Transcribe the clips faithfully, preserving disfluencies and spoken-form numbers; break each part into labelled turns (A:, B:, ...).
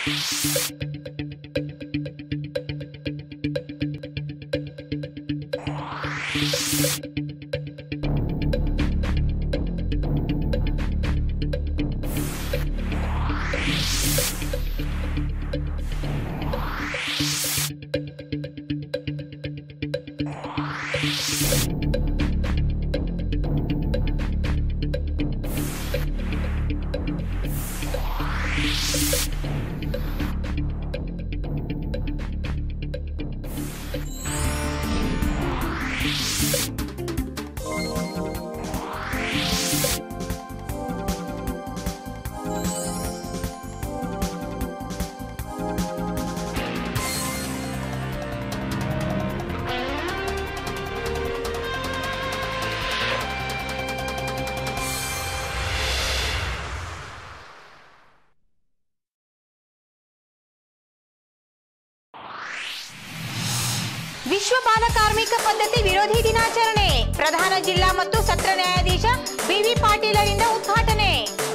A: ವಿಶ್ವ ಬಾಲ ಕಾರ್ಮಿಕ ಪದ್ಧತಿ ವಿರೋಧಿ ದಿನಾಚರಣೆ ಪ್ರಧಾನ ಜಿಲ್ಲಾ ಮತ್ತು ಸತ್ರ ನ್ಯಾಯಾಧೀಶ ಬಿವಿ ಪಾಟೀಲರಿಂದ ಉದ್ಘಾಟನೆ.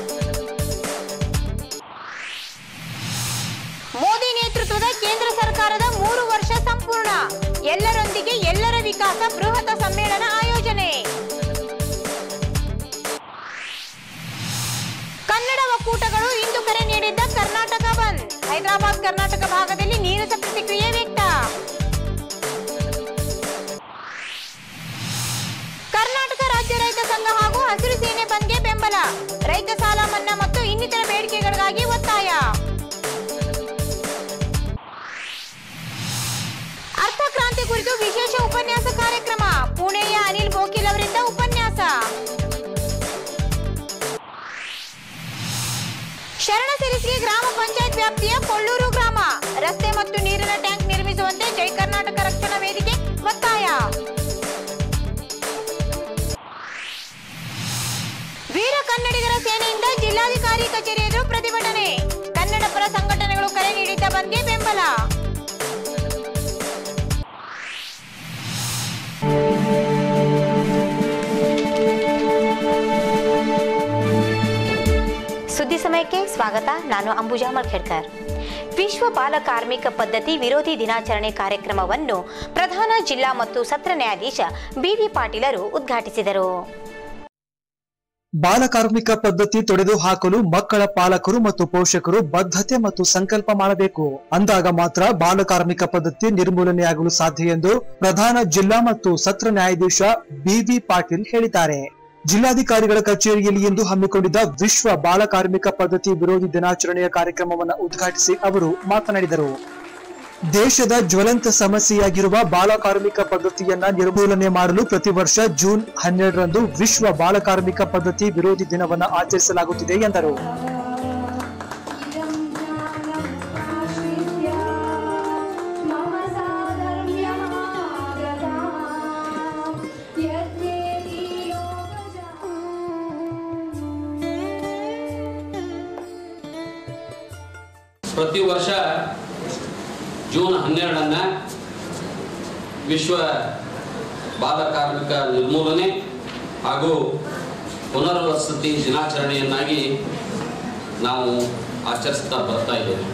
A: ಮೋದಿ ನೇತೃತ್ವದ ಕೇಂದ್ರ ಸರ್ಕಾರದ ಮೂರು ವರ್ಷ ಸಂಪೂರ್ಣ, ಎಲ್ಲರೊಂದಿಗೆ ಎಲ್ಲರ ವಿಕಾಸ ಬೃಹತ್ ಸಮ್ಮೇಳನ ಆಯೋಜನೆ. ಕನ್ನಡ ಒಕ್ಕೂಟಗಳು ಇಂದು ಕರೆ ನೀಡಿದ್ದ ಕರ್ನಾಟಕ ಬಂದ್, ಹೈದರಾಬಾದ್ ಕರ್ನಾಟಕ ಭಾಗದಲ್ಲಿ ನೀರಸ ಪ್ರತಿಕ್ರಿಯೆ ವ್ಯಕ್ತ. ಕರ್ನಾಟಕ ರಾಜ್ಯ ರೈತ ಸಂಘ ಹಾಗೂ ಹಸಿರು ಸೇನೆ ಬಂದ್ಗೆ ಬೆಂಬಲ, ರೈತ ಸಾಲ ಮನ್ನಾ ಮತ್ತು ಇನ್ನಿತರ ಬೇಡಿಕೆಗಳಿಗಾಗಿ ಒತ್ತಾಯ. ಅರ್ಥಕ್ರಾಂತಿ ಕುರಿತು ವಿಶೇಷ ಉಪನ್ಯಾಸ ಕಾರ್ಯಕ್ರಮ, ಪುಣೆಯ ಅನಿಲ್ ಬೋಕಿಲ್ ಅವರಿಂದ ಉಪನ್ಯಾಸ. ಶರಣ ಸಿರಿಸಿಗೆ ಗ್ರಾಮ ಪಂಚಾಯತ್ ವ್ಯಾಪ್ತಿಯ ಕೊಳ್ಳೂರು ಗ್ರಾಮ ರಸ್ತೆ ಮತ್ತು ನೀರಿನ ಟ್ಯಾಂಕ್ ನಿರ್ಮಿಸುವಂತೆ ಜೈ ಕರ್ನಾಟಕ ರಕ್ಷಣಾ ವೇದಿಕೆ ಒತ್ತಾಯ. ವೀರ ಕನ್ನಡಿಗರ ಸೇನೆಯಿಂದ ಜಿಲ್ಲಾಧಿಕಾರಿ ಕಚೇರಿ ಎದುರು ಪ್ರತಿಭಟನೆ, ಕನ್ನಡ ಪರ ಸಂಘಟನೆಗಳು ಕರೆ ನೀಡಿದ್ದ ಬಂದ್ಗೆ ಬೆಂಬಲ. ಸುದ್ದಿ ಸಮಯಕ್ಕೆ ಸ್ವಾಗತ. ನಾನು ಅಂಬುಜಾ ಮಲ್ಖೇಡ್ಕರ್. ವಿಶ್ವ ಬಾಲ ಕಾರ್ಮಿಕ ಪದ್ಧತಿ ವಿರೋಧಿ ದಿನಾಚರಣೆ ಕಾರ್ಯಕ್ರಮವನ್ನು ಪ್ರಧಾನ ಜಿಲ್ಲಾ ಮತ್ತು ಸತ್ರ ನ್ಯಾಯಾಧೀಶ ಬಿವಿ ಪಾಟೀಲರು ಉದ್ಘಾಟಿಸಿದರು.
B: ಬಾಲ ಕಾರ್ಮಿಕ ಪದ್ಧತಿ ತೊಡೆದು ಹಾಕಲು ಮಕ್ಕಳ ಪಾಲಕರು ಮತ್ತು ಪೋಷಕರು ಬದ್ಧತೆ ಮತ್ತು ಸಂಕಲ್ಪ ಮಾಡಬೇಕು. ಅಂದಾಗ ಮಾತ್ರ ಬಾಲ ಕಾರ್ಮಿಕ ಪದ್ಧತಿ ನಿರ್ಮೂಲನೆಯಾಗಲು ಸಾಧ್ಯ ಎಂದು ಪ್ರಧಾನ ಜಿಲ್ಲಾ ಮತ್ತು ಸತ್ರ ನ್ಯಾಯಾಧೀಶ ಬಿವಿ ಪಾಟೀಲ್ ಹೇಳಿದ್ದಾರೆ. ಜಿಲ್ಲಾಧಿಕಾರಿಗಳ ಕಚೇರಿಯಲ್ಲಿ ಇಂದು ಹಮ್ಮಿಕೊಂಡಿದ್ದ ವಿಶ್ವ ಬಾಲ ಕಾರ್ಮಿಕ ಪದ್ಧತಿ ವಿರೋಧಿ ದಿನಾಚರಣೆಯ ಕಾರ್ಯಕ್ರಮವನ್ನು ಉದ್ಘಾಟಿಸಿ ಅವರು ಮಾತನಾಡಿದರು. ದೇಶದ ಜ್ವಲಂತ ಸಮಸ್ಯೆಯಾಗಿರುವ ಬಾಲ ಕಾರ್ಮಿಕ ಪದ್ಧತಿಯನ್ನ ನಿರ್ಮೂಲನೆ ಮಾಡಲು ಪ್ರತಿ ವರ್ಷ ಜೂನ್ ಹನ್ನೆರಡರಂದು ವಿಶ್ವ ಬಾಲ ಕಾರ್ಮಿಕ ಪದ್ಧತಿ ವಿರೋಧಿ ದಿನವನ್ನು ಆಚರಿಸಲಾಗುತ್ತಿದೆ ಎಂದರು.
C: ಪ್ರತಿ ವರ್ಷ ಜೂನ್ ಹನ್ನೆರಡನ್ನ ವಿಶ್ವ ಬಾಲ ಕಾರ್ಮಿಕ ನಿರ್ಮೂಲನೆ ಹಾಗೂ ಪುನರ್ವಸತಿ ದಿನಾಚರಣೆಯನ್ನಾಗಿ ನಾವು ಆಚರಿಸ್ತಾ ಬರ್ತಾ ಇದ್ದೇವೆ.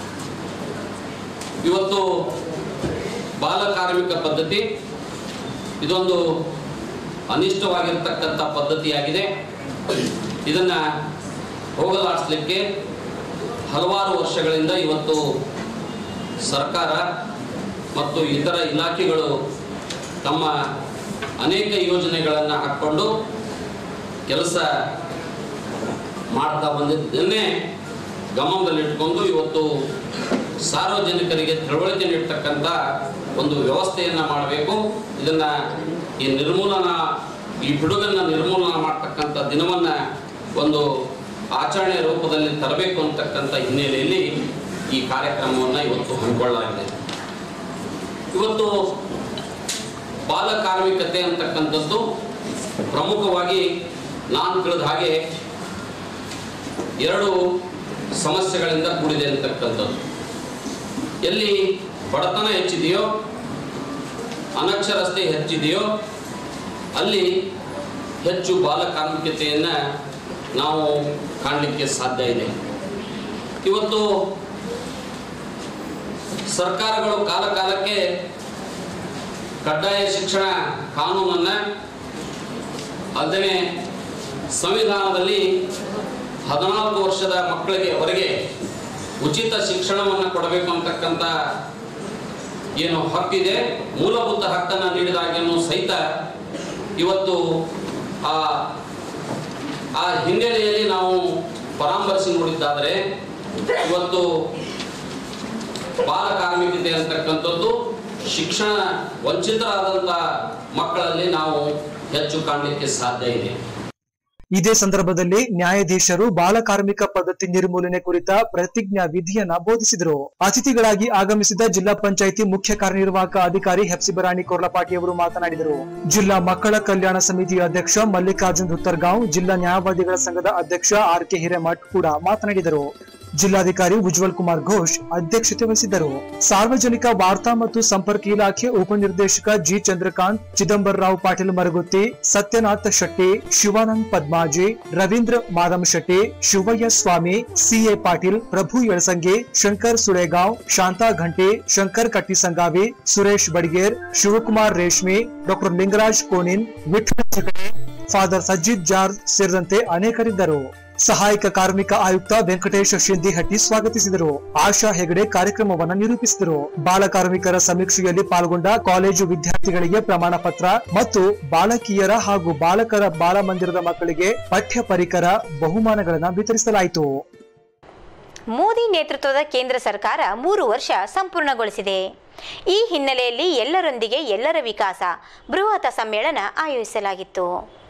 C: ಇವತ್ತು ಬಾಲ ಕಾರ್ಮಿಕ ಪದ್ಧತಿ ಇದೊಂದು ಅನಿಷ್ಟವಾಗಿರ್ತಕ್ಕಂಥ ಪದ್ಧತಿಯಾಗಿದೆ. ಇದನ್ನು ಹೋಗಲಾಡಿಸಲಿಕ್ಕೆ ಹಲವಾರು ವರ್ಷಗಳಿಂದ ಇವತ್ತು ಸರ್ಕಾರ ಮತ್ತು ಇತರ ಇಲಾಖೆಗಳು ತಮ್ಮ ಅನೇಕ ಯೋಜನೆಗಳನ್ನು ಹಾಕ್ಕೊಂಡು ಕೆಲಸ ಮಾಡ್ತಾ ಬಂದಿದ್ದನ್ನೇ ಗಮನದಲ್ಲಿಟ್ಕೊಂಡು ಇವತ್ತು ಸಾರ್ವಜನಿಕರಿಗೆ ತಿಳುವಳಿಕೆ ನೀಡ್ತಕ್ಕಂಥ ಒಂದು ವ್ಯವಸ್ಥೆಯನ್ನು ಮಾಡಬೇಕು. ಇದನ್ನು ಈ ನಿರ್ಮೂಲನಾ ಈ ಪಿಡುಗನ್ನು ನಿರ್ಮೂಲನ ಮಾಡ್ತಕ್ಕಂಥ ದಿನವನ್ನು ಒಂದು ಆಚರಣೆಯ ರೂಪದಲ್ಲಿ ತರಬೇಕು ಅಂತಕ್ಕಂಥ ಹಿನ್ನೆಲೆಯಲ್ಲಿ ಈ ಕಾರ್ಯಕ್ರಮವನ್ನು ಇವತ್ತು ಹಮ್ಮಿಕೊಳ್ಳಲಾಗಿದೆ. ಇವತ್ತು ಬಾಲ ಕಾರ್ಮಿಕತೆ ಅಂತಕ್ಕಂಥದ್ದು ಪ್ರಮುಖವಾಗಿ ನಾನು ತಿಳಿದ ಹಾಗೆ ಎರಡು ಸಮಸ್ಯೆಗಳಿಂದ ಕೂಡಿದೆ ಅಂತಕ್ಕಂಥದ್ದು. ಎಲ್ಲಿ ಬಡತನ ಹೆಚ್ಚಿದೆಯೋ, ಅನಕ್ಷರತೆ ಹೆಚ್ಚಿದೆಯೋ ಅಲ್ಲಿ ಹೆಚ್ಚು ಬಾಲ ಕಾರ್ಮಿಕತೆಯನ್ನು ನಾವು ಕಾಣಲಿಕ್ಕೆ ಸಾಧ್ಯ ಇದೆ. ಇವತ್ತು ಸರ್ಕಾರಗಳು ಕಾಲ ಕಾಲಕ್ಕೆ ಕಡ್ಡಾಯ ಶಿಕ್ಷಣ ಕಾನೂನನ್ನು ಅಲ್ಲದೆ ಸಂವಿಧಾನದಲ್ಲಿ ಹದಿನಾಲ್ಕು ವರ್ಷದ ಮಕ್ಕಳಿಗೆ ವರೆಗೆ ಉಚಿತ ಶಿಕ್ಷಣವನ್ನು ಕೊಡಬೇಕು ಅಂತಕ್ಕಂಥ ಏನು ಹಕ್ಕಿದೆ, ಮೂಲಭೂತ ಹಕ್ಕನ್ನು ನೀಡಿದಾಗೇನು ಸಹಿತ ಇವತ್ತು ಆ ಆ ಹಿನ್ನೆಲೆಯಲ್ಲಿ ನಾವು ಪರಾಮರ್ಶೆ ನೋಡಿದ್ದಾದರೆ ಇವತ್ತು ಬಾಲ ಕಾರ್ಮಿಕತೆ ಅಂತಕ್ಕಂಥದ್ದು ಶಿಕ್ಷಣ ವಂಚಿತರಾದಂಥ ಮಕ್ಕಳಲ್ಲಿ ನಾವು ಹೆಚ್ಚು ಕಾಣಲಿಕ್ಕೆ ಸಾಧ್ಯ ಇದೆ.
B: ಇದೇ ಸಂದರ್ಭದಲ್ಲಿ ನ್ಯಾಯಾಧೀಶರು ಬಾಲ ಕಾರ್ಮಿಕ ಪದ್ಧತಿ ನಿರ್ಮೂಲನೆ ಕುರಿತ ಪ್ರತಿಜ್ಞಾ ವಿಧಿಯನ್ನ ಬೋಧಿಸಿದರು. ಅತಿಥಿಗಳಾಗಿ ಆಗಮಿಸಿದ ಜಿಲ್ಲಾ ಪಂಚಾಯಿತಿ ಮುಖ್ಯ ಕಾರ್ಯನಿರ್ವಾಹಕ ಅಧಿಕಾರಿ ಹೆಪ್ಸಿಬರಾಣಿ ಕೊರ್ಲಪಾಟಿ ಅವರು ಮಾತನಾಡಿದರು. ಜಿಲ್ಲಾ ಮಕ್ಕಳ ಕಲ್ಯಾಣ ಸಮಿತಿಯ ಅಧ್ಯಕ್ಷ ಮಲ್ಲಿಕಾರ್ಜುನ್ ಧುತ್ತರ್ಗಾಂವ್, ಜಿಲ್ಲಾ ನ್ಯಾಯವಾದಿಗಳ ಸಂಘದ ಅಧ್ಯಕ್ಷ ಆರ್ ಕೆ ಹಿರೇಮಠ್ ಕೂಡ ಮಾತನಾಡಿದರು. ಜಿಲ್ಲಾಧಿಕಾರಿ ಉಜ್ವಲ್ ಕುಮಾರ್ ಘೋಷ್ ಅಧ್ಯಕ್ಷತೆ ವಹಿಸಿದ್ದರು. ಸಾರ್ವಜನಿಕ ವಾರ್ತಾ ಮತ್ತು ಸಂಪರ್ಕ ಇಲಾಖೆ ಉಪನಿರ್ದೇಶಕ G Chandrakant, Chidambararao Patil Maragutti, Satyanath Shetty, Shivanand Padmaji, Ravindra Madam Shetty, Shivayya Swami, CA Patil, Prabhu Yalasangi, Shankar Sulegaon, Shanta Ghanti, Shankar Kattisangavi, Suresh Badiger, Shivakumar Reshmi, doctor Lingaraj Konin, Vithal Chikane, father Sajjid George ಸೇರಿದಂತೆ ಅನೇಕರಿದ್ದರು. ಸಹಾಯಕ ಕಾರ್ಮಿಕ ಆಯುಕ್ತ ವೆಂಕಟೇಶ್ ಶಿಂದಿಹಟ್ಟಿ ಸ್ವಾಗತಿಸಿದರು. ಆಶಾ ಹೆಗಡೆ ಕಾರ್ಯಕ್ರಮವನ್ನು ನಿರೂಪಿಸಿದರು. ಬಾಲ ಕಾರ್ಮಿಕರ ಸಮೀಕ್ಷೆಯಲ್ಲಿ ಪಾಲ್ಗೊಂಡ ಕಾಲೇಜು ವಿದ್ಯಾರ್ಥಿಗಳಿಗೆ ಪ್ರಮಾಣ ಪತ್ರ ಮತ್ತು ಬಾಲಕಿಯರ ಹಾಗೂ ಬಾಲಕರ ಬಾಲ ಮಂದಿರದ ಮಕ್ಕಳಿಗೆ ಪಠ್ಯ ಪರಿಕರ ಬಹುಮಾನಗಳನ್ನು ವಿತರಿಸಲಾಯಿತು.
A: ಮೋದಿ ನೇತೃತ್ವದ ಕೇಂದ್ರ ಸರ್ಕಾರ ಮೂರು ವರ್ಷ ಸಂಪೂರ್ಣಗೊಳಿಸಿದೆ. ಈ ಹಿನ್ನೆಲೆಯಲ್ಲಿ ಎಲ್ಲರೊಂದಿಗೆ ಎಲ್ಲರ ವಿಕಾಸ ಬೃಹತ್ ಸಮ್ಮೇಳನ ಆಯೋಜಿಸಲಾಗಿತ್ತು.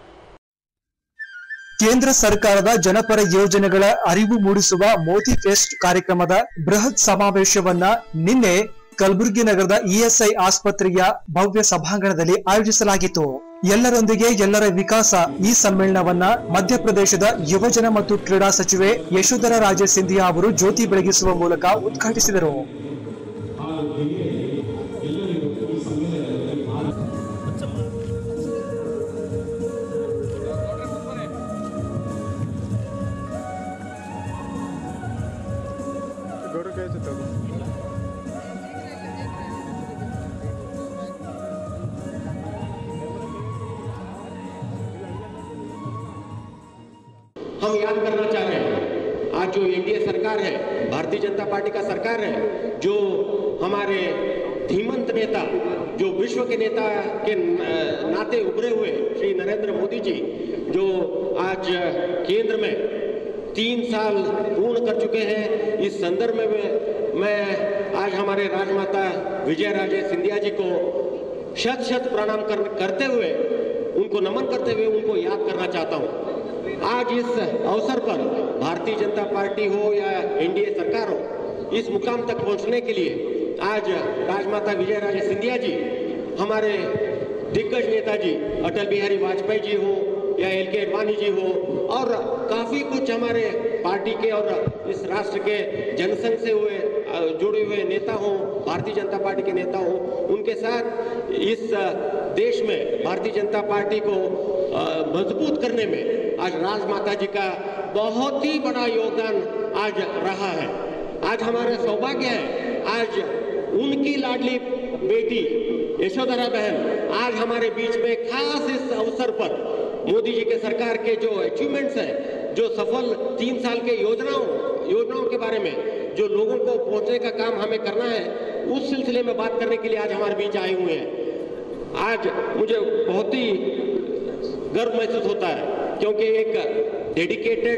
B: ಕೇಂದ್ರ ಸರ್ಕಾರದ ಜನಪರ ಯೋಜನೆಗಳ ಅರಿವು ಮೂಡಿಸುವ ಮೋದಿ ಫೆಸ್ಟ್ ಕಾರ್ಯಕ್ರಮದ ಬೃಹತ್ ಸಮಾವೇಶವನ್ನ ನಿನ್ನೆ ಕಲಬುರಗಿ ನಗರದ ಇಎಸ್ಐ ಆಸ್ಪತ್ರೆಯ ಭವ್ಯ ಸಭಾಂಗಣದಲ್ಲಿ ಆಯೋಜಿಸಲಾಗಿತ್ತು. ಎಲ್ಲರೊಂದಿಗೆ ಎಲ್ಲರ ವಿಕಾಸ ಈ ಸಮ್ಮೇಳನವನ್ನ ಮಧ್ಯಪ್ರದೇಶದ ಯುವಜನ ಮತ್ತು ಕ್ರೀಡಾ ಸಚಿವೆ ಯಶೋಧರಾ ರಾಜೇ ಸಿಂಧಿಯಾ ಅವರು ಜ್ಯೋತಿ ಬೆಳಗಿಸುವ ಮೂಲಕ ಉದ್ಘಾಟಿಸಿದರು.
D: हम याद करना चाह रहे हैं, आज जो एनडीए सरकार है, भारतीय जनता पार्टी का सरकार है, जो हमारे धीमंत नेता, जो विश्व के नेता के नाते उभरे हुए श्री नरेंद्र मोदी जी, जो आज केंद्र में तीन साल पूर्ण कर चुके हैं। इस संदर्भ में मैं आज हमारे राजमाता विजय राजे सिंधिया जी को शत शत प्रणाम कर, करते हुए उनको नमन करते हुए उनको याद करना चाहता हूँ। आज इस अवसर पर भारतीय जनता पार्टी हो या एनडीए सरकार हो, इस मुकाम तक पहुंचने के लिए आज राजमाता विजय राजे सिंधिया जी, हमारे दिग्गज नेताजी अटल बिहारी वाजपेयी जी हो या एल के अडवाणी जी हो, और काफी कुछ हमारे पार्टी के और इस राष्ट्र के जनसंघ से हुए जुड़े हुए नेता हों, भारतीय जनता पार्टी के नेता हों, उनके साथ इस देश में भारतीय जनता पार्टी को मजबूत करने में आज राजमाता जी का बहुत ही बड़ा योगदान आज रहा है। आज हमारा सौभाग्य है, आज उनकी लाडली बेटी यशोधरा बहन आज हमारे बीच में खास इस अवसर पर मोदी जी के सरकार के जो अचीवमेंट्स हैं, जो सफल तीन साल के योजनाओं योजनाओं के बारे में जो लोगों को पहुंचने का काम हमें करना है, उस सिलसिले में बात करने के लिए आज हमारे बीच आए हुए हैं। आज मुझे बहुत ही गर्व महसूस होता है, क्योंकि एक डेडिकेटेड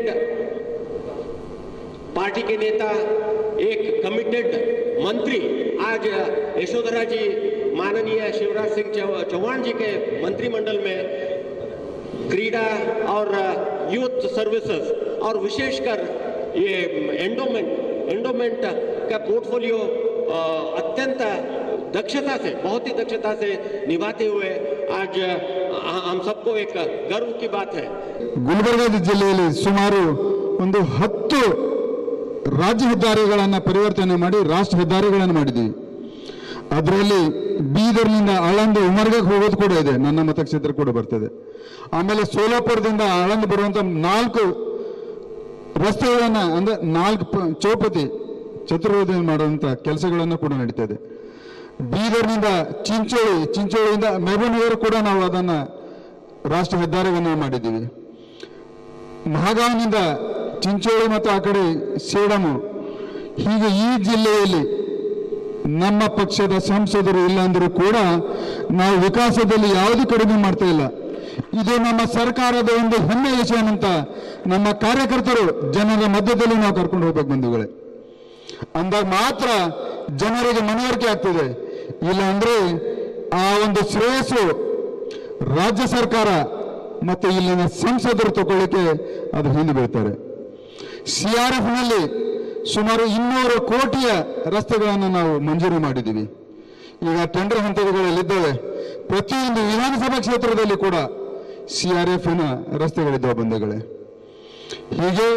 D: पार्टी के नेता, एक कमिटेड मंत्री, आज यशोधरा जी माननीय शिवराज सिंह चौहान जी के मंत्रिमंडल में क्रीड़ा और यूथ सर्विसेज और विशेषकर ये एंडोमेंट एंडोमेंट का पोर्टफोलियो अत्यंत दक्षता से, बहुत ही दक्षता से निभाते हुए आज हम सबको एक गर्व की बात है।
E: ಗುಲ್ಬರ್ಗ ಜಿಲ್ಲೆಯಲ್ಲಿ ಸುಮಾರು ಒಂದು ಹತ್ತು ರಾಜ್ಯ ಹೆದ್ದಾರಿಗಳನ್ನು ಪರಿವರ್ತನೆ ಮಾಡಿ ರಾಷ್ಟ್ರ ಹೆದ್ದಾರಿಗಳನ್ನು ಮಾಡಿದ್ದೀವಿ. ಅದರಲ್ಲಿ ಬೀದರ್ನಿಂದ ಆಳಂದ ಉಮರ್ಗಕ್ಕೆ ಹೋಗೋದು ಕೂಡ ಇದೆ, ನನ್ನ ಮತಕ್ಷೇತ್ರ ಕೂಡ ಬರ್ತದೆ. ಆಮೇಲೆ ಸೋಲಾಪುರದಿಂದ ಆಳಂದ ಬರುವಂತ ನಾಲ್ಕು ರಸ್ತೆಗಳನ್ನ ಅಂದ್ರೆ ನಾಲ್ಕು ಚೌಪತಿ ಚತುರ್ವೇದ ಮಾಡುವಂಥ ಕೆಲಸಗಳನ್ನು ಕೂಡ ನಡೀತಾ ಇದೆ. ಬೀದರ್ನಿಂದ ಚಿಂಚೋಳಿ, ಚಿಂಚೋಳಿಯಿಂದ ಮೆಹಬೂಬ್ನಗರ್ ಕೂಡ ನಾವು ಅದನ್ನು ರಾಷ್ಟ್ರ ಹೆದ್ದಾರಿಯನ್ನು ಮಾಡಿದ್ದೀವಿ. ಮಹಾಗಾಂವ್ನಿಂದ ಚಿಂಚೋಳಿ ಮತ್ತು ಆ ಕಡೆ ಸೇಡಮು, ಹೀಗೆ ಈ ಜಿಲ್ಲೆಯಲ್ಲಿ ನಮ್ಮ ಪಕ್ಷದ ಸಂಸದರು ಇಲ್ಲಾಂದರೂ ಕೂಡ ನಾವು ವಿಕಾಸದಲ್ಲಿ ಯಾವುದು ಕಡಿಮೆ ಮಾಡ್ತಾ ಇಲ್ಲ. ಇದು ನಮ್ಮ ಸರ್ಕಾರದ ಒಂದು ಹೆಮ್ಮೆಯ ವಿಷಯ ಅಂತ ನಮ್ಮ ಕಾರ್ಯಕರ್ತರು ಜನರ ಮಧ್ಯದಲ್ಲಿ ನಾವು ಕರ್ಕೊಂಡು ಹೋಗ್ಬೇಕು ಬಂಧುಗಳೇ. ಅಂದಾಗ ಮಾತ್ರ ಜನರಿಗೆ ಮನವರಿಕೆ ಆಗ್ತದೆ. ಇಲ್ಲ ಅಂದ್ರೆ ಆ ಒಂದು ಶ್ರೇಯಸ್ಸು ರಾಜ್ಯ ಸರ್ಕಾರ ಮತ್ತು ಇಲ್ಲಿನ ಸಂಸದರು ತಗೊಳ್ಳಿಕ್ಕೆ ಅದ್ರ ಹಿಂದೆ ಬೀಳ್ತಾರೆ. ಸಿ ಆರ್ ಎಫ್ ನಲ್ಲಿ ಸುಮಾರು ಇನ್ನೂರು ಕೋಟಿಯ ರಸ್ತೆಗಳನ್ನು ನಾವು ಮಂಜೂರು ಮಾಡಿದ್ದೀವಿ. ಈಗ ಟೆಂಡರ್ ಹಂತಗಳಲ್ಲಿದ್ದಾವೆ. ಪ್ರತಿಯೊಂದು ವಿಧಾನಸಭಾ ಕ್ಷೇತ್ರದಲ್ಲಿ ಕೂಡ ಸಿ ಆರ್ ಎಫ್ ನ ರಸ್ತೆಗಳಿದ್ದಾವೆ ಬಂಧುಗಳೇ. ಹೀಗೆ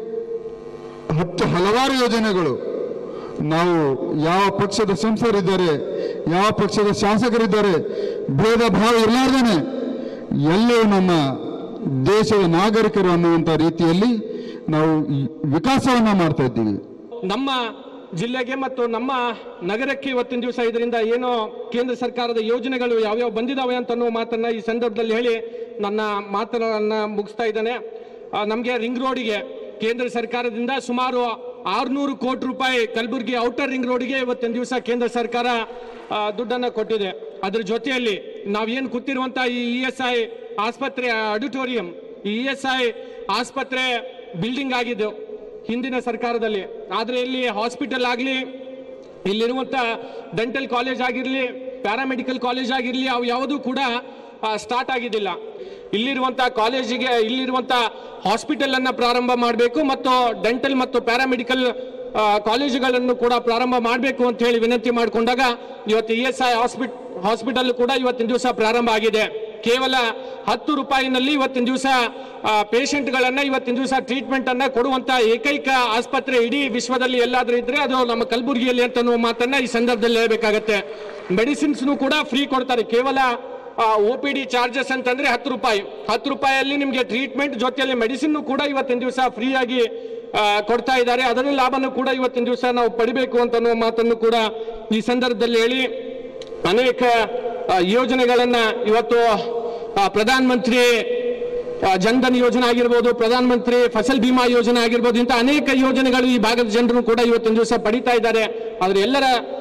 E: ಹತ್ತು ಹಲವಾರು ಯೋಜನೆಗಳು ನಾವು ಯಾವ ಪಕ್ಷದ ಸಂಸದರಿದ್ದಾರೆ, ಯಾವ ಪಕ್ಷದ ಶಾಸಕರಿದ್ದಾರೆ, ಭೇದ ಭಾವ ಇರಲಾರ್ದೇನೆ ಎಲ್ಲವೂ ನಮ್ಮ ದೇಶದ ನಾಗರಿಕರು ಅನ್ನುವಂಥ ರೀತಿಯಲ್ಲಿ ನಾವು ವಿಕಾಸವನ್ನ ಮಾಡ್ತಾ ಇದ್ದೀವಿ.
F: ನಮ್ಮ ಜಿಲ್ಲೆಗೆ ಮತ್ತು ನಮ್ಮ ನಗರಕ್ಕೆ ಇವತ್ತಿನ ದಿವಸ ಇದರಿಂದ ಏನೋ ಕೇಂದ್ರ ಸರ್ಕಾರದ ಯೋಜನೆಗಳು ಯಾವ್ಯಾವ ಬಂದಿದ್ದಾವೆ ಅಂತ ಅನ್ನೋ ಮಾತನ್ನ ಈ ಸಂದರ್ಭದಲ್ಲಿ ಹೇಳಿ ನನ್ನ ಮಾತನ್ನ ಮುಗಿಸ್ತಾ ಇದ್ದಾನೆ. ನಮಗೆ ರಿಂಗ್ ರೋಡಿಗೆ ಕೇಂದ್ರ ಸರ್ಕಾರದಿಂದ ಸುಮಾರು ಆರುನೂರು ಕೋಟಿ ರೂಪಾಯಿ ಕಲಬುರಗಿ ಔಟರ್ ರಿಂಗ್ ರೋಡ್ಗೆ ಇವತ್ತಿನ ದಿವಸ ಕೇಂದ್ರ ಸರ್ಕಾರ ದುಡ್ಡನ್ನು ಕೊಟ್ಟಿದೆ. ಅದ್ರ ಜೊತೆಯಲ್ಲಿ ನಾವೇನು ಕೂತಿರುವಂತಹ ಈ ಇ ಎಸ್ ಐ ಆಸ್ಪತ್ರೆ ಆಡಿಟೋರಿಯಂ, ಈ ಇ ಎಸ್ ಐ ಆಸ್ಪತ್ರೆ ಬಿಲ್ಡಿಂಗ್ ಆಗಿದ್ದು ಹಿಂದಿನ ಸರ್ಕಾರದಲ್ಲಿ. ಆದರೆ ಇಲ್ಲಿ ಹಾಸ್ಪಿಟಲ್ ಆಗಲಿ, ಇಲ್ಲಿರುವಂಥ ಡೆಂಟಲ್ ಕಾಲೇಜ್ ಆಗಿರಲಿ, ಪ್ಯಾರಾಮೆಡಿಕಲ್ ಕಾಲೇಜ್ ಆಗಿರಲಿ, ಅವು ಯಾವುದೂ ಕೂಡ ಸ್ಟಾರ್ಟ್ ಆಗಿದ್ದಿಲ್ಲ. ಇಲ್ಲಿರುವಂಥ ಕಾಲೇಜಿಗೆ, ಇಲ್ಲಿರುವಂಥ ಹಾಸ್ಪಿಟಲ್ ಅನ್ನು ಪ್ರಾರಂಭ ಮಾಡಬೇಕು ಮತ್ತು ಡೆಂಟಲ್ ಮತ್ತು ಪ್ಯಾರಾಮೆಡಿಕಲ್ ಕಾಲೇಜುಗಳನ್ನು ಕೂಡ ಪ್ರಾರಂಭ ಮಾಡಬೇಕು ಅಂತ ಹೇಳಿ ವಿನಂತಿ ಮಾಡಿಕೊಂಡಾಗ ಇವತ್ತು ಇ ಎಸ್ ಐ ಹಾಸ್ಪಿಟ್ ಹಾಸ್ಪಿಟಲ್ ಕೂಡ ಇವತ್ತಿನ ದಿವಸ ಪ್ರಾರಂಭ ಆಗಿದೆ. ಕೇವಲ ಹತ್ತು ರೂಪಾಯಿನಲ್ಲಿ ಇವತ್ತಿನ ದಿವಸ ಪೇಷಂಟ್ಗಳನ್ನು ಇವತ್ತಿನ ದಿವಸ ಟ್ರೀಟ್ಮೆಂಟ್ ಅನ್ನ ಕೊಡುವಂತ ಏಕೈಕ ಆಸ್ಪತ್ರೆ ಇಡೀ ವಿಶ್ವದಲ್ಲಿ ಎಲ್ಲಾದ್ರೂ ಇದ್ರೆ ಅದು ನಮ್ಮ ಕಲಬುರಗಿಯಲ್ಲಿ ಅಂತ ಅನ್ನುವ ಮಾತನ್ನ ಈ ಸಂದರ್ಭದಲ್ಲಿ ಹೇಳಬೇಕಾಗತ್ತೆ. ಮೆಡಿಸಿನ್ಸ್ ಕೂಡ ಫ್ರೀ ಕೊಡ್ತಾರೆ. ಕೇವಲ ಒ ಪಿ ಡಿ ಚಾರ್ಜಸ್ ಅಂತಂದ್ರೆ ಹತ್ತು ರೂಪಾಯಿ ಹತ್ತು ರೂಪಾಯಿಯಲ್ಲಿ ನಿಮಗೆ ಟ್ರೀಟ್ಮೆಂಟ್ ಜೊತೆಯಲ್ಲಿ ಮೆಡಿಸಿನ್ ಕೂಡ ಇವತ್ತಿನ ದಿವಸ ಫ್ರೀ ಆಗಿ ಕೊಡ್ತಾ ಇದ್ದಾರೆ. ಅದರ ಲಾಭನೂ ಕೂಡ ಇವತ್ತಿನ ದಿವಸ ನಾವು ಪಡಿಬೇಕು ಅಂತ ಅನ್ನುವ ಮಾತನ್ನು ಕೂಡ ಈ ಸಂದರ್ಭದಲ್ಲಿ ಹೇಳಿ, ಅನೇಕ ಯೋಜನೆಗಳನ್ನ ಇವತ್ತು ಪ್ರಧಾನ ಮಂತ್ರಿ ಜನ್ಧನ್ ಯೋಜನೆ ಆಗಿರ್ಬೋದು, ಪ್ರಧಾನ ಮಂತ್ರಿ ಫಸಲ್ ಬಿಮಾ ಯೋಜನೆ ಆಗಿರ್ಬೋದು, ಇಂಥ ಅನೇಕ ಯೋಜನೆಗಳು ಈ ಭಾಗದ ಜನರು ಕೂಡ ಇವತ್ತಿನ ದಿವಸ ಪಡಿತಾ ಇದ್ದಾರೆ. ಆದ್ರೆ ಎಲ್ಲರ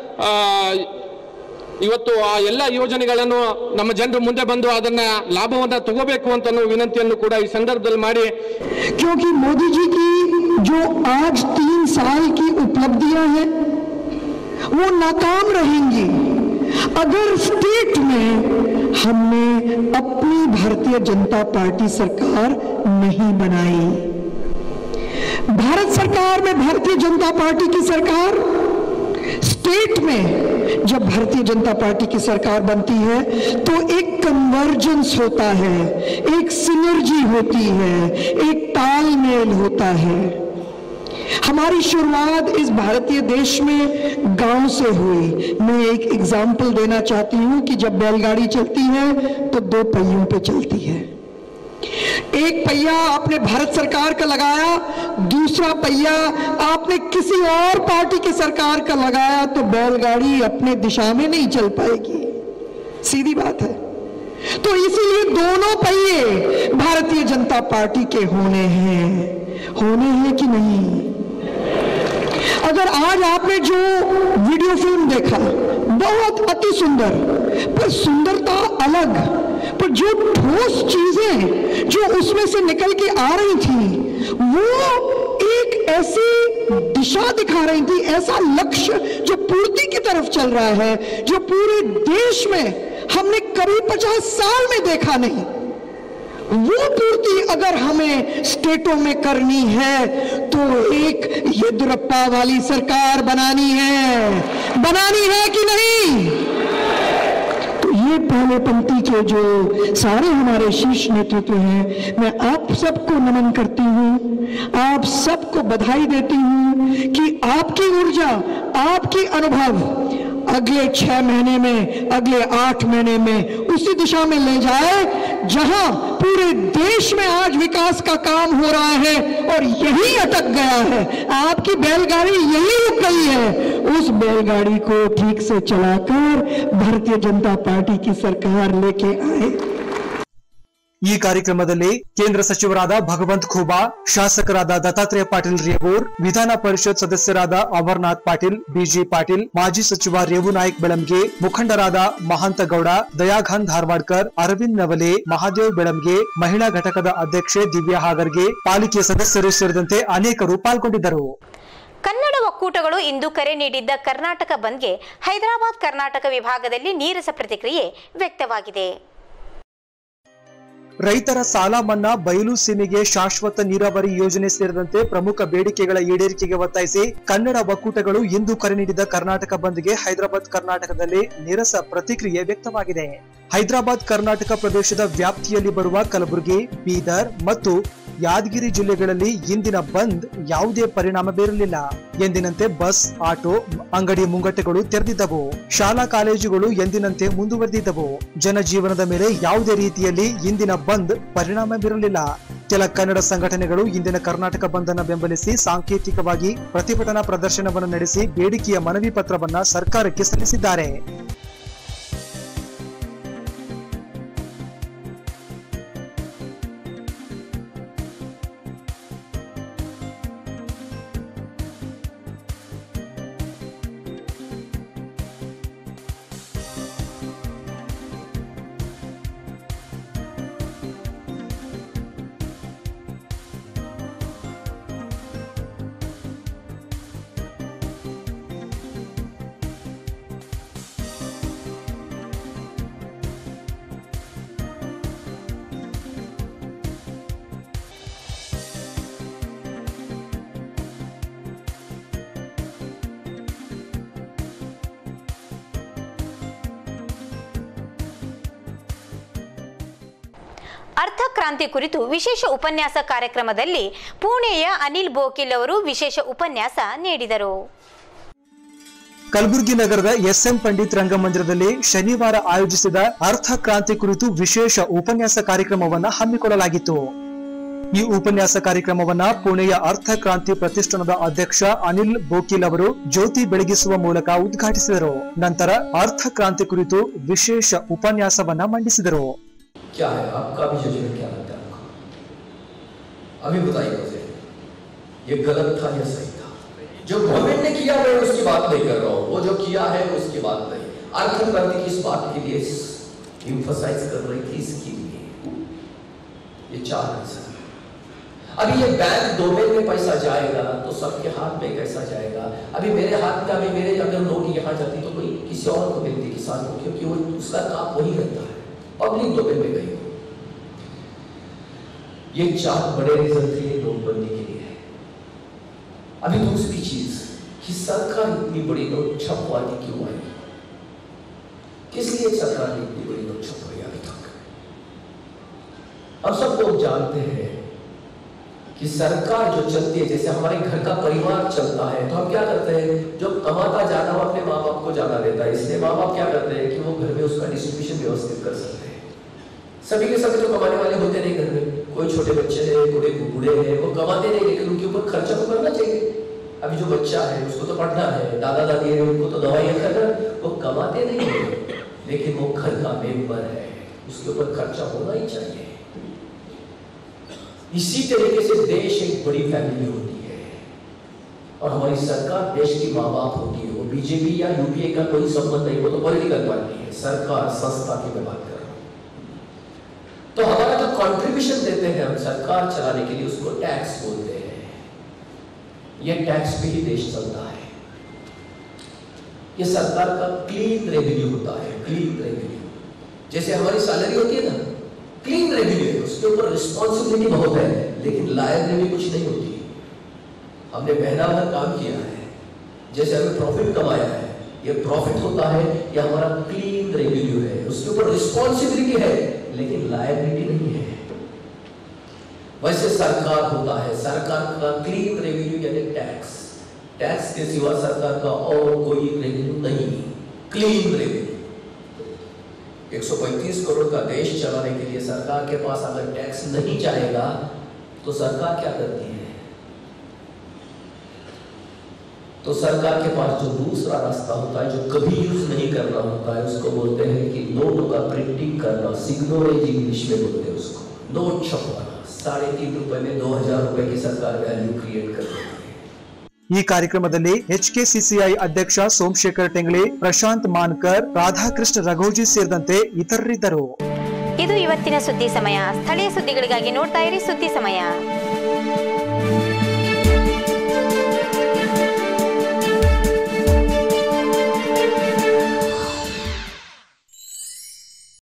F: ಇವತ್ತು ಆ ಎಲ್ಲ ಯೋಜನೆಗಳನ್ನು ನಮ್ಮ ಜನರು ಮುಂದೆ ಬಂದು ಅದನ್ನ ಲಾಭವನ್ನ ತಗೋಬೇಕು ಅಂತ ವಿನಂತಿಯನ್ನು ಕೂಡ ಈ ಸಂದರ್ಭದಲ್ಲಿ ಮಾಡಿ,
G: क्योंकि मोदी जी की जो आज तीन साल की उपलब्धियां हैं वो नाकाम रहेंगी अगर स्टेट में हमने अपनी भारतीय जनता पार्टी सरकार नहीं बनाई। भारत सरकार में भारतीय जनता पार्टी की सरकार, स्टेट में जब भारतीय जनता पार्टी की सरकार बनती है तो एक कन्वर्जेंस होता है, एक सिनर्जी होती है, एक तालमेल होता है। हमारी शुरुआत इस भारतीय देश में गांव से हुई। मैं एक एग्जाम्पल देना चाहती हूं कि जब बैलगाड़ी चलती है तो दो पहियों पे चलती है। एक पहिया आपने भारत सरकार का लगाया, दूसरा पहिया आपने किसी और पार्टी की सरकार का लगाया तो बैलगाड़ी अपने दिशा में नहीं चल पाएगी। सीधी बात है। तो इसीलिए दोनों पहिए भारतीय जनता पार्टी के होने हैं, होने हैं कि नहीं। अगर आज आपने जो वीडियो फिल्म देखा बहुत अति सुंदर, पर सुंदरता अलग, पर जो ठोस चीजें जो उसमें से निकल के आ रही थी वो एक ऐसी दिशा दिखा रही थी, ऐसा लक्ष्य जो पूर्ति की तरफ चल रहा है जो पूरे देश में हमने कभी पचास साल में देखा नहीं। वो पूर्ति अगर हमें स्टेटों में करनी है तो एक येदियुरप्पा वाली सरकार बनानी है, बनानी है कि नहीं। तो ये पहले पंक्ति के जो सारे हमारे शीर्ष नेतृत्व हैं, मैं आप सबको नमन करती हूँ, आप सबको बधाई देती हूँ कि आपकी ऊर्जा, आपकी अनुभव, अगले छह महीने में, अगले आठ महीने में उसी दिशा में ले जाए जहां पूरे देश में आज विकास का काम हो रहा है और यही अटक गया है, आपकी बैलगाड़ी यही रुक गई है। उस बैलगाड़ी को ठीक से चलाकर भारतीय जनता पार्टी की सरकार लेके आए।
B: ಈ ಕಾರ್ಯಕ್ರಮದಲ್ಲಿ ಕೇಂದ್ರ ಸಚಿವರಾದ ಭಗವಂತ್ ಖೂಬಾ, ಶಾಸಕರಾದ ದತ್ತಾತ್ರೇಯ ಪಾಟೀಲ್ ರೇವೂರ್, ವಿಧಾನ ಪರಿಷತ್ ಸದಸ್ಯರಾದ ಅಮರನಾಥ್ ಪಾಟೀಲ್, ಬಿಜಿ ಪಾಟೀಲ್, ಮಾಜಿ ಸಚಿವ ರೇವು ನಾಯಕ್ ಬೆಳಂಗೆ, ಮುಖಂಡರಾದ ಮಹಾಂತ ಗೌಡ, ದಯಾಘಾನ್ ಧಾರವಾಡ್ಕರ್, ಅರವಿಂದ್ ನವಲೆ, ಮಹಾದೇವ್ ಬೆಳಂಗೆ, ಮಹಿಳಾ ಘಟಕದ ಅಧ್ಯಕ್ಷೆ ದಿವ್ಯಾ ಹಾಗರ್ಗೆ, ಪಾಲಿಕೆ ಸದಸ್ಯರು ಸೇರಿದಂತೆ ಅನೇಕರು ಪಾಲ್ಗೊಂಡಿದ್ದರು.
A: ಕನ್ನಡ ಒಕ್ಕೂಟಗಳು ಇಂದು ಕರೆ ನೀಡಿದ್ದ ಕರ್ನಾಟಕ ಬಂದ್ಗೆ ಹೈದರಾಬಾದ್ ಕರ್ನಾಟಕ ವಿಭಾಗದಲ್ಲಿ ನೀರಸ ಪ್ರತಿಕ್ರಿಯೆ ವ್ಯಕ್ತವಾಗಿದೆ.
B: ರೈತರ ಸಾಲ ಮನ್ನಾ, ಬಯಲು ಸೀಮೆಗೆ ಶಾಶ್ವತ ನೀರಾವರಿ ಯೋಜನೆ ಸೇರಿದಂತೆ ಪ್ರಮುಖ ಬೇಡಿಕೆಗಳ ಈಡೇರಿಕೆಗೆ ಒತ್ತಾಯಿಸಿ ಕನ್ನಡ ಒಕ್ಕೂಟಗಳು ಇಂದು ಕರೆ ನೀಡಿದ ಕರ್ನಾಟಕ ಬಂದ್ಗೆ ಹೈದರಾಬಾದ್ ಕರ್ನಾಟಕದಲ್ಲಿ ನೀರಸ ಪ್ರತಿಕ್ರಿಯೆ ವ್ಯಕ್ತವಾಗಿದೆ. ಹೈದರಾಬಾದ್ ಕರ್ನಾಟಕ ಪ್ರದೇಶದ ವ್ಯಾಪ್ತಿಯಲ್ಲಿ ಬರುವ ಕಲಬುರಗಿ, ಬೀದರ್ ಮತ್ತು ಯಾದಗಿರಿ ಜಿಲ್ಲೆಗಳಲ್ಲಿ ಇಂದಿನ ಬಂದ್ ಯಾವುದೇ ಪರಿಣಾಮ ಬೀರಲಿಲ್ಲ. ಎಂದಿನಂತೆ ಬಸ್, ಆಟೋ, ಅಂಗಡಿ ಮುಂಗಟ್ಟುಗಳು ತೆರೆದಿದ್ದವು. ಶಾಲಾ ಕಾಲೇಜುಗಳು ಎಂದಿನಂತೆ ಮುಂದುವರೆದಿದ್ದವು. ಜನಜೀವನದ ಮೇಲೆ ಯಾವುದೇ ರೀತಿಯಲ್ಲಿ ಇಂದಿನ ಬಂದ್ ಪರಿಣಾಮ ಬೀರಲಿಲ್ಲ. ಕೆಲ ಕನ್ನಡ ಸಂಘಟನೆಗಳು ಇಂದಿನ ಕರ್ನಾಟಕ ಬಂದ್ ಅನ್ನು ಬೆಂಬಲಿಸಿ ಸಾಂಕೇತಿಕವಾಗಿ ಪ್ರತಿಭಟನಾ ಪ್ರದರ್ಶನವನ್ನು ನಡೆಸಿ ಬೇಡಿಕೆಯ ಮನವಿ ಪತ್ರವನ್ನ ಸರ್ಕಾರಕ್ಕೆ ಸಲ್ಲಿಸಿದ್ದಾರೆ.
A: ಅರ್ಥ ಕ್ರಾಂತಿ ಕುರಿತು ವಿಶೇಷ ಉಪನ್ಯಾಸ ಕಾರ್ಯಕ್ರಮದಲ್ಲಿ ಪುಣೆಯ ಅನಿಲ್ ಬೋಕಿಲ್ ಅವರು ವಿಶೇಷ ಉಪನ್ಯಾಸ ನೀಡಿದರು.
B: ಕಲಬುರಗಿ ನಗರದ ಎಸ್ಎಂ ಪಂಡಿತ್ ರಂಗಮಂದಿರದಲ್ಲಿ ಶನಿವಾರ ಆಯೋಜಿಸಿದ ಅರ್ಥ ಕ್ರಾಂತಿ ಕುರಿತು ವಿಶೇಷ ಉಪನ್ಯಾಸ ಕಾರ್ಯಕ್ರಮವನ್ನು ಹಮ್ಮಿಕೊಳ್ಳಲಾಗಿತ್ತು. ಈ ಉಪನ್ಯಾಸ ಕಾರ್ಯಕ್ರಮವನ್ನ ಪುಣೆಯ ಅರ್ಥ ಕ್ರಾಂತಿ ಪ್ರತಿಷ್ಠಾನದ ಅಧ್ಯಕ್ಷ ಅನಿಲ್ ಬೋಕಿಲ್ ಅವರು ಜ್ಯೋತಿ ಬೆಳಗಿಸುವ ಮೂಲಕ ಉದ್ಘಾಟಿಸಿದರು. ನಂತರ ಅರ್ಥ ಕ್ರಾಂತಿ ಕುರಿತು ವಿಶೇಷ ಉಪನ್ಯಾಸವನ್ನ ಮಂಡಿಸಿದರು.
H: क्या है आपका भी जजमेंट क्या लगता है आपको? अभी बताइए मुझे, ये गलत था या सही था? जो गवर्नमेंट ने किया मैं उसकी बात नहीं कर रहा हूँ, वो जो किया है उसकी बात नहीं. अर्थ क्रांति की इस बात के लिए इंफोसाइज कर रही थी इसकी लिए ये चार रीजन. अभी ये बैंक डोमेन में पैसा जाएगा तो सबके हाथ में कैसा जाएगा? अभी मेरे हाथ में अभी मेरे अगर नोट यहाँ जाती तो कोई किसी और को मिलती, किसान को, क्योंकि वो उसका काम वही रहता है, पब्लिक डोमेन में गई. ये चार बड़े रीजन थे नोटबंदी के लिए. अभी दूसरी चीज कि सरकार इतनी बड़ी नोट छपवाती क्यों आई? किस लिए सरकार ने इतनी बड़ी नोट छपवाई अभी तक? हम सब लोग जानते हैं कि सरकार जो चलती है, जैसे हमारे घर का परिवार चलता है तो हम क्या करते हैं, जो कमाता ज्यादा वो अपने माँ बाप को ज्यादा देता है, इसलिए माँ बाप क्या करते हैं कि वो घर में उसका डिस्ट्रीब्यूशन व्यवस्थित कर सकते हैं. सभी के सभी जो कमाने वाले होते नहीं घर में, कोई छोटे बच्चे हैं, कोई बूढ़े हैं, वो कमाते नहीं, लेकिन उनके ऊपर खर्चा तो करना चाहिए. अभी जो बच्चा है उसको तो पढ़ना है, दादा दादी है उनको तो दवाइयाँ करना, वो कमाते नहीं है लेकिन वो घर का मेंबर है, उसके ऊपर खर्चा होना ही चाहिए. इसी तरीके से देश एक बड़ी फैमिली होती है और हमारी सरकार देश की माँ बाप होती है. वो बीजेपी या यूपीए का कोई संबंध नहीं, वो तो पॉलिटिकल पार्टी है. सरकार संस्था की मैं बात कर रहा हूं. तो हमारा जो कंट्रीब्यूशन देते हैं हम सरकार चलाने के लिए उसको टैक्स बोलते हैं. ये टैक्स पे ही देश चलता है. ये सरकार का क्लीन रेवेन्यू होता है. क्लीन रेवेन्यू जैसे हमारी सैलरी होती है ना, क्लीन रेवेन्यू है, उसके ऊपर रिस्पॉन्सिबिलिटी बहुत है लेकिन लायबिलिटी कुछ नहीं होती. हमने महीना भर काम किया है, जैसे हमें प्रॉफिट कमाया है, ये प्रॉफिट होता है, ये हमारा क्लीन रेवेन्यू है, उसके ऊपर रिस्पॉन्सिबिलिटी है लेकिन लायबिलिटी नहीं है. वैसे सरकार होता है, सरकार का क्लीन रेवेन्यू यानी टैक्स. टैक्स के सिवा सरकार का और कोई रेवेन्यू नहीं. Clean revenue. एक सौ पैंतीस करोड़ का देश चलाने के लिए सरकार के पास अगर टैक्स नहीं जाएगा तो सरकार क्या करती है? तो सरकार के पास जो दूसरा रास्ता होता है, जो कभी यूज नहीं करना होता है, उसको बोलते हैं कि नोटों का प्रिंटिंग करना, सिग्नोरेज इंग्लिश में बोलते हैं उसको, नोट छपवाना। साढ़े तीन रुपए में दो हजार रुपए की सरकार वैल्यू क्रिएट कर देती है।
B: ಈ ಕಾರ್ಯಕ್ರಮದಲ್ಲಿ ಎಚ್ಕೆಸಿಸಿಐ ಅಧ್ಯಕ್ಷ ಸೋಮಶೇಖರ್ ಟೆಂಗ್ಲಿ, ಪ್ರಶಾಂತ್ ಮಾನ್ಕರ್, ರಾಧಾಕೃಷ್ಣ ರಘೋಜಿ ಸೇರಿದಂತೆ ಇತರರಿದ್ದರು.
A: ಇದು ಇವತ್ತಿನ ಸುದ್ದಿ ಸಮಯ. ಸ್ಥಳೀಯ ಸುದ್ದಿಗಳಿಗಾಗಿ ನೋಡ್ತಾ ಇರಿ ಸುದ್ದಿ ಸಮಯ.